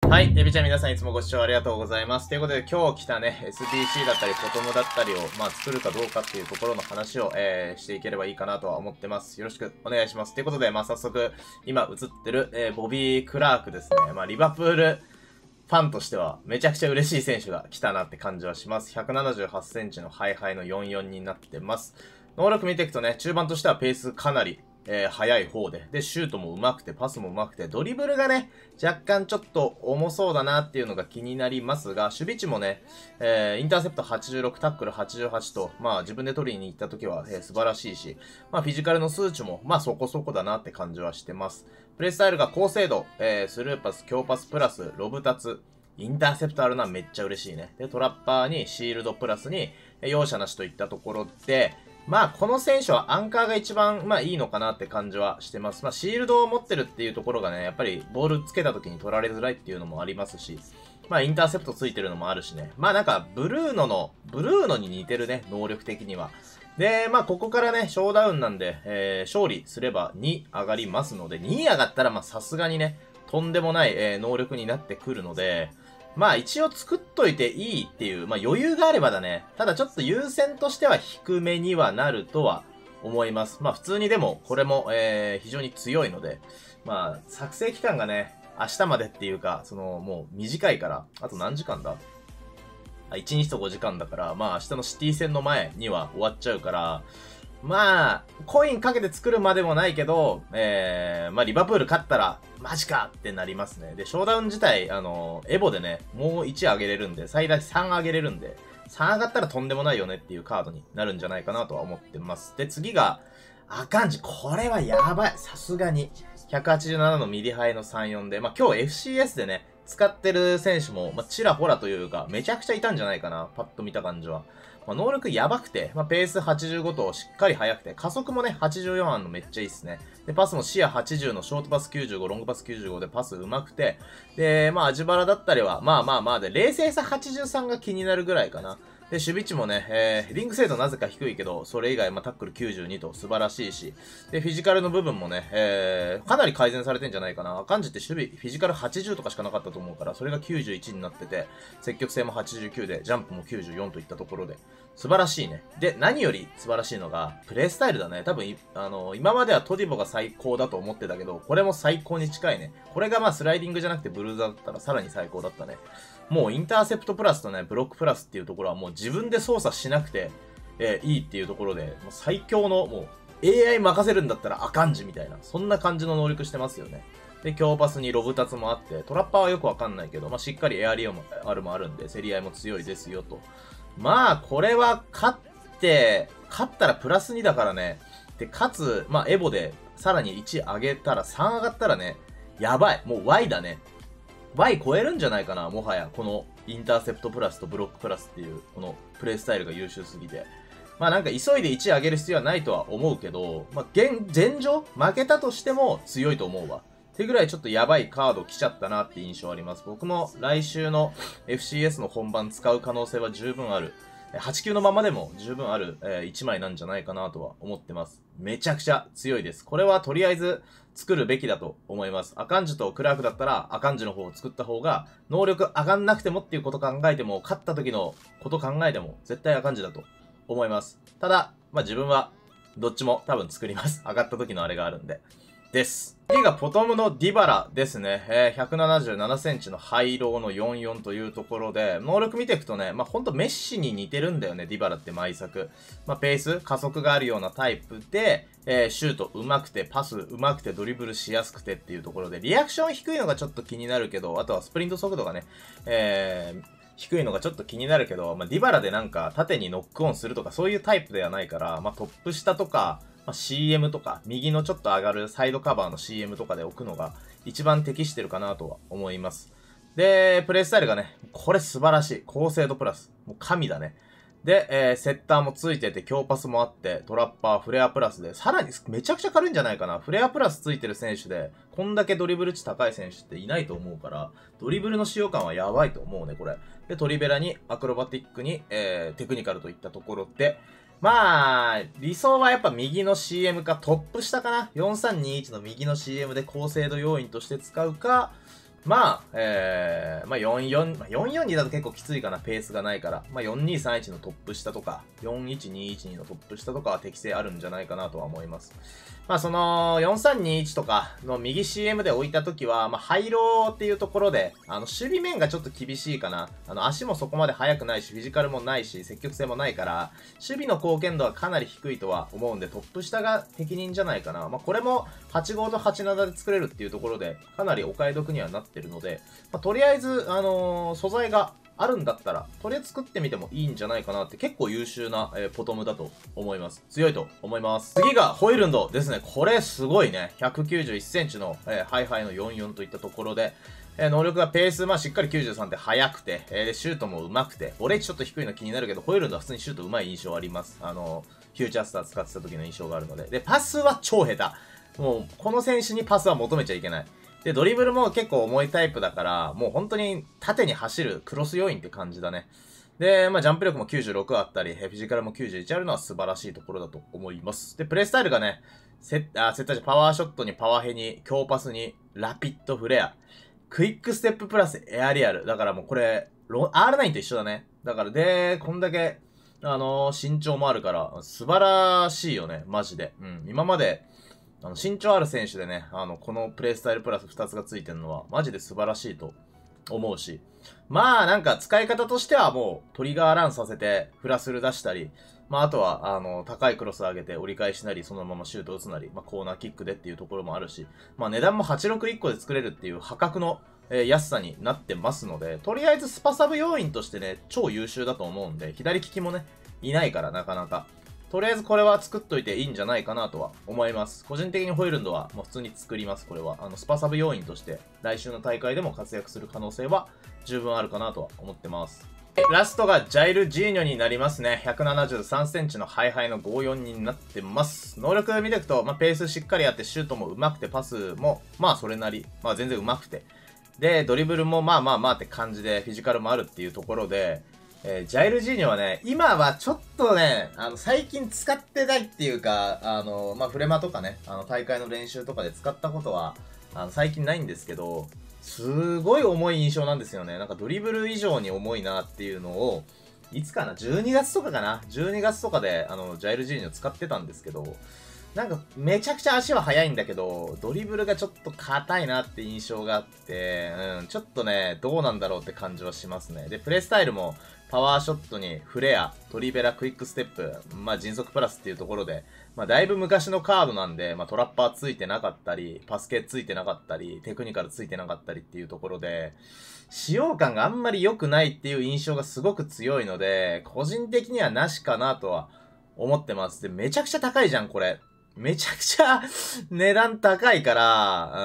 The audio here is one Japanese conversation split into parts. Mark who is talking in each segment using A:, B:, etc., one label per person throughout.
A: はい。エビちゃん皆さんいつもご視聴ありがとうございます。ということで今日来たね、SBC だったり、ポトムだったりを、作るかどうかっていうところの話を、していければいいかなとは思ってます。よろしくお願いします。ということで、早速、今映ってる、ボビー・クラークですね。リバプールファンとしてはめちゃくちゃ嬉しい選手が来たなって感じはします。178センチのハイハイの44になってます。能力見ていくとね、中盤としてはペースかなり速い方で。で、シュートも上手くて、パスも上手くて、ドリブルがね、若干ちょっと重そうだなっていうのが気になりますが、守備値もね、インターセプト86、タックル88と、自分で取りに行った時は、素晴らしいし、フィジカルの数値も、そこそこだなって感じはしてます。プレイスタイルが高精度、スルーパス、強パスプラス、ロブタツ、インターセプトあるのはめっちゃ嬉しいね。で、トラッパーにシールドプラスに、容赦なしといったところで、この選手はアンカーが一番、いいのかなって感じはしてます。シールドを持ってるっていうところがね、やっぱりボールつけた時に取られづらいっていうのもありますし、インターセプトついてるのもあるしね。なんか、ブルーノに似てるね、能力的には。で、ここからね、ショーダウンなんで、勝利すれば2上がりますので、2上がったらさすがにね、とんでもない、能力になってくるので、一応作っといていいっていう、余裕があればだね。ただちょっと優先としては低めにはなるとは思います。普通にでも、これも、非常に強いので、作成期間がね、明日までっていうか、もう短いから、あと何時間だ1日と5時間だから、明日のシティ戦の前には終わっちゃうから、コインかけて作るまでもないけど、リバプール勝ったら、マジかってなりますね。で、ショーダウン自体、エボでね、もう1上げれるんで、最大3上げれるんで、3上がったらとんでもないよねっていうカードになるんじゃないかなとは思ってます。で、次が、アカンジ。これはやばい。さすがに。187のミリハイの34で、今日 FCS でね、使ってる選手も、ちらほらというか、めちゃくちゃいたんじゃないかな。パッと見た感じは。能力やばくて、ペース85としっかり速くて、加速もね、84あんのめっちゃいいっすね。で、パスも視野80のショートパス95、ロングパス95でパス上手くて、で、アジバラだったりは、で、冷静さ83が気になるぐらいかな。で、守備値もね、ヘディング精度なぜか低いけど、それ以外、タックル92と素晴らしいし、で、フィジカルの部分もね、かなり改善されてんじゃないかな。アカンジって守備、フィジカル80とかしかなかったと思うから、それが91になってて、積極性も89で、ジャンプも94といったところで、素晴らしいね。で、何より素晴らしいのが、プレイスタイルだね。多分、今まではトディボが最高だと思ってたけど、これも最高に近いね。これがスライディングじゃなくてブルーザーだったらさらに最高だったね。もうインターセプトプラスとね、ブロックプラスっていうところはもう自分で操作しなくて、いいっていうところで、もう最強の、もう AI 任せるんだったらアカンジみたいな、そんな感じの能力してますよね。で、強パスにロブタツもあって、トラッパーはよくわかんないけど、しっかりエアリオもあるんで、競り合いも強いですよと。これは勝ったらプラス2だからね。で、かつ、エボでさらに1上げたら3上がったらね、やばい。もう Y だね。Y 超えるんじゃないかな、もはや。このインターセプトプラスとブロックプラスっていう、このプレイスタイルが優秀すぎて。なんか急いで1上げる必要はないとは思うけど、現状負けたとしても強いと思うわ。ってぐらいちょっとやばいカード来ちゃったなって印象あります。僕も来週の FCS の本番使う可能性は十分ある。8級のままでも十分ある、1枚なんじゃないかなとは思ってます。めちゃくちゃ強いです。これはとりあえず作るべきだと思います。アカンジとクラークだったらアカンジの方を作った方が能力上がんなくてもっていうこと考えても、勝った時のこと考えても絶対アカンジだと思います。ただ、自分はどっちも多分作ります。上がった時のあれがあるんで。です。次がポトムのディバラですね。177センチのハイローの44というところで、能力見ていくとね、ほんとメッシに似てるんだよね、ディバラって毎作。ペース、加速があるようなタイプで、シュート上手くて、パス上手くて、ドリブルしやすくてっていうところで、リアクション低いのがちょっと気になるけど、あとはスプリント速度がね、低いのがちょっと気になるけど、ディバラでなんか縦にノックオンするとかそういうタイプではないから、トップ下とか、CM とか、右のちょっと上がるサイドカバーの CM とかで置くのが一番適してるかなとは思います。で、プレイスタイルがね、これ素晴らしい。高精度プラス。もう神だね。で、セッターもついてて、強パスもあって、トラッパー、フレアプラスで、さらにめちゃくちゃ軽いんじゃないかな。フレアプラスついてる選手で、こんだけドリブル値高い選手っていないと思うから、ドリブルの使用感はやばいと思うね、これ。で、トリベラに、アクロバティックに、テクニカルといったところで、理想はやっぱ右の CM かトップ下かな。4321の右の CM で高精度要因として使うか、 まあ、44、442だと結構きついかな、ペースがないから。まあ、4231のトップ下とか、41212のトップ下とかは適性あるんじゃないかなとは思います。まあ、その、4321とかの右 CM で置いたときは、まあ、ハイローっていうところで、守備面がちょっと厳しいかな。足もそこまで速くないし、フィジカルもないし、積極性もないから、守備の貢献度はかなり低いとは思うんで、トップ下が適任じゃないかな。まあ、これも、85と87で作れるっていうところで、かなりお買い得にはなってるので、まあ、とりあえず、素材があるんだったら、とりあえず作ってみてもいいんじゃないかなって結構優秀な、ポトムだと思います。強いと思います。次がホイルンドですね。これすごいね。191センチの、ハイハイの44といったところで、能力がペース、まあ、しっかり93で速くて、シュートも上手くて、俺ちょっと低いの気になるけど、ホイルンドは普通にシュート上手い印象あります。フューチャースター使ってた時の印象があるので。で、パスは超下手。もう、この選手にパスは求めちゃいけない。で、ドリブルも結構重いタイプだから、もう本当に縦に走るクロス要員って感じだね。で、まあジャンプ力も96あったり、フィジカルも91あるのは素晴らしいところだと思います。で、プレイスタイルがね、セッターじゃパワーショットにパワーヘに、強パスに、ラピッドフレア、クイックステッププラスエアリアル。だからもうこれ、R9 と一緒だね。だからで、こんだけ、身長もあるから、素晴らしいよね、マジで。うん、今まで、身長ある選手でね、このプレイスタイルプラス2つがついてるのは、マジで素晴らしいと思うし。まあ、なんか使い方としてはもう、トリガーランさせて、フラスル出したり、まあ、あとは、高いクロス上げて折り返しなり、そのままシュート打つなり、まあ、コーナーキックでっていうところもあるし、まあ、値段も861個で作れるっていう破格の、安さになってますので、とりあえずスパサブ要員としてね、超優秀だと思うんで、左利きもね、いないからなかなか。とりあえずこれは作っといていいんじゃないかなとは思います。個人的にホイルンドはもう普通に作ります、これは。スパサブ要員として来週の大会でも活躍する可能性は十分あるかなとは思ってます。ラストがジャイル・ジーニョになりますね。173センチのハイハイの54になってます。能力見ていくと、まあ、ペースしっかりあって、シュートも上手くて、パスも、まあそれなり、まあ全然上手くて。で、ドリブルもまあまあまあって感じで、フィジカルもあるっていうところで、ジャイル・ジーニョはね、今はちょっとね、最近使ってないっていうか、まあ、フレマとかね、大会の練習とかで使ったことは、最近ないんですけど、すごい重い印象なんですよね。なんかドリブル以上に重いなっていうのを、いつかな ?12 月とかかな ?12 月とかで、ジャイル・ジーニョ使ってたんですけど、なんか、めちゃくちゃ足は速いんだけど、ドリブルがちょっと硬いなって印象があって、ちょっとね、どうなんだろうって感じはしますね。で、プレイスタイルも、パワーショットにフレア、トリベラ、クイックステップ、まあ、迅速プラスっていうところで、まあ、だいぶ昔のカードなんで、まあ、トラッパーついてなかったり、パスケついてなかったり、テクニカルついてなかったりっていうところで、使用感があんまり良くないっていう印象がすごく強いので、個人的にはなしかなとは思ってます。で、めちゃくちゃ高いじゃん、これ。めちゃくちゃ値段高いから、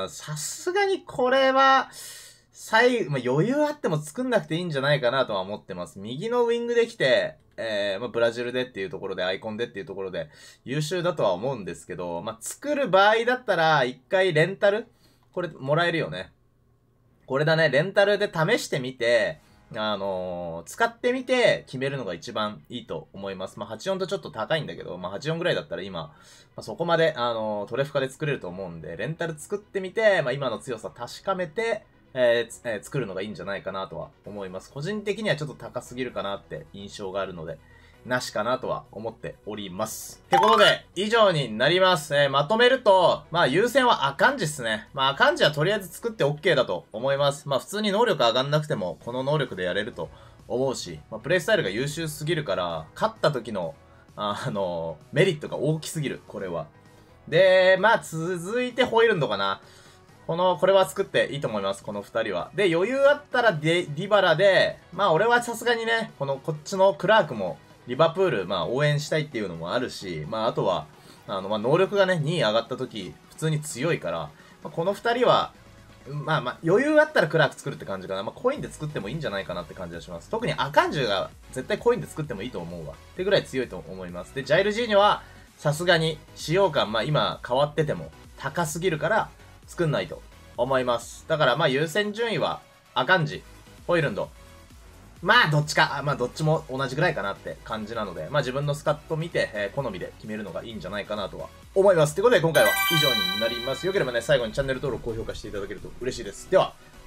A: さすがにこれは、まあ、余裕あっても作んなくていいんじゃないかなとは思ってます。右のウィングできて、まあ、ブラジルでっていうところで、アイコンでっていうところで、優秀だとは思うんですけど、まあ、作る場合だったら、一回レンタルこれ、もらえるよね。これだね、レンタルで試してみて、使ってみて決めるのが一番いいと思います。まあ、84とちょっと高いんだけど、まあ、84ぐらいだったら今、まあ、そこまで、トレフカで作れると思うんで、レンタル作ってみて、まあ、今の強さ確かめて、作るのがいいんじゃないかなとは思います。個人的にはちょっと高すぎるかなって印象があるので、なしかなとは思っております。ってことで、以上になります。まとめると、まあ優先はアカンジっすね。まあアカンジはとりあえず作って OK だと思います。まあ普通に能力上がんなくても、この能力でやれると思うし、まあプレイスタイルが優秀すぎるから、勝った時の、メリットが大きすぎる、これは。で、まあ続いてホイールンドかな。これは作っていいと思います。この二人は。で、余裕あったらディバラで、まあ俺はさすがにね、こっちのクラークも、リバプール、まあ応援したいっていうのもあるし、まああとは、まあ能力がね、2位上がった時、普通に強いから、まあ、この二人は、まあ余裕あったらクラーク作るって感じかな。まあコインで作ってもいいんじゃないかなって感じがします。特にアカンジュが絶対コインで作ってもいいと思うわ。ってぐらい強いと思います。で、ジャイルジーニョは、さすがに使用感、まあ今変わってても高すぎるから作んないと思います。だからまあ優先順位は、アカンジ、ホイルンド、まあ、どっちか、まあ、どっちも同じぐらいかなって感じなので、まあ、自分のスカット見て、好みで決めるのがいいんじゃないかなとは思います。ということで、今回は以上になります。よければね、最後にチャンネル登録、高評価していただけると嬉しいです。では、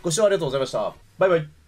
A: ご視聴ありがとうございました。バイバイ。